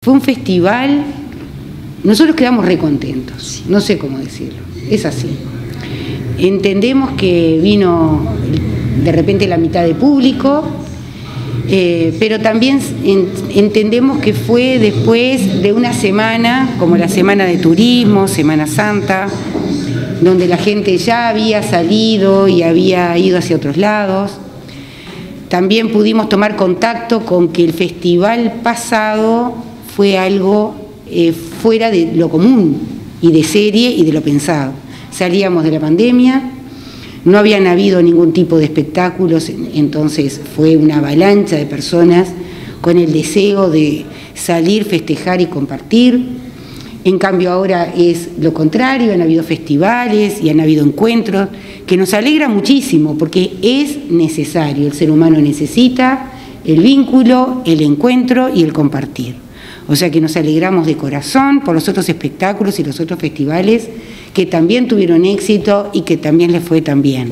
Fue un festival, nosotros quedamos recontentos, no sé cómo decirlo, es así. Entendemos que vino de repente la mitad de público, pero también entendemos que fue después de una semana, como la semana de turismo, Semana Santa, donde la gente ya había salido y había ido hacia otros lados. También pudimos tomar contacto con que el festival pasado fue algo fuera de lo común y de serie y de lo pensado. Salíamos de la pandemia, no habían habido ningún tipo de espectáculos, entonces fue una avalancha de personas con el deseo de salir, festejar y compartir. En cambio ahora es lo contrario, han habido festivales y han habido encuentros, que nos alegra muchísimo porque es necesario, el ser humano necesita el vínculo, el encuentro y el compartir. O sea que nos alegramos de corazón por los otros espectáculos y los otros festivales que también tuvieron éxito y que también les fue tan bien.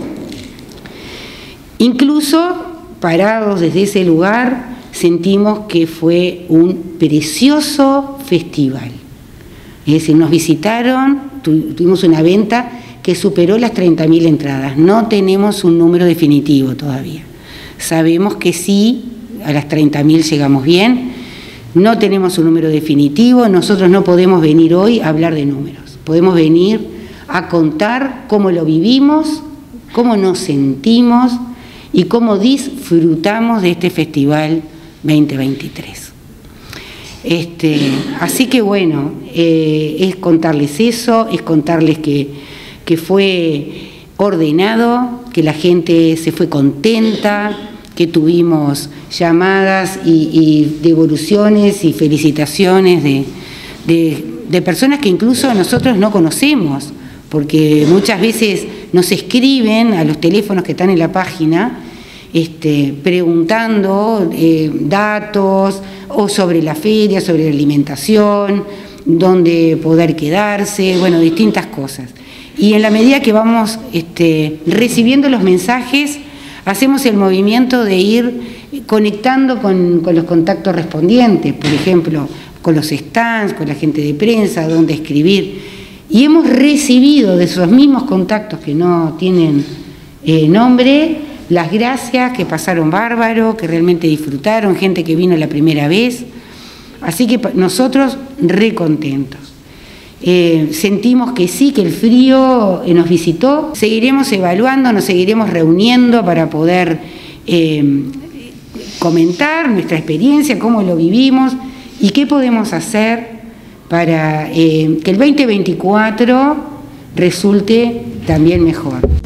Incluso, parados desde ese lugar, sentimos que fue un precioso festival. Es decir, nos visitaron, tuvimos una venta que superó las 30.000 entradas. No tenemos un número definitivo todavía. Sabemos que sí, a las 30.000 llegamos bien. No tenemos un número definitivo, nosotros no podemos venir hoy a hablar de números. Podemos venir a contar cómo lo vivimos, cómo nos sentimos y cómo disfrutamos de este Festival 2023. Así que bueno, es contarles eso, es contarles que fue ordenado, que la gente se fue contenta, que tuvimos llamadas y devoluciones y felicitaciones de personas que incluso nosotros no conocemos, porque muchas veces nos escriben a los teléfonos que están en la página preguntando datos o sobre la feria, sobre la alimentación, dónde poder quedarse, bueno, distintas cosas. Y en la medida que vamos recibiendo los mensajes, hacemos el movimiento de ir conectando con los contactos respondientes, por ejemplo, con los stands, con la gente de prensa, dónde escribir. Y hemos recibido de esos mismos contactos que no tienen nombre, las gracias, que pasaron bárbaro, que realmente disfrutaron, gente que vino la primera vez. Así que nosotros recontentos. Sentimos que sí, que el frío nos visitó. Seguiremos evaluando, nos seguiremos reuniendo para poder comentar nuestra experiencia, cómo lo vivimos y qué podemos hacer para que el 2024 resulte también mejor.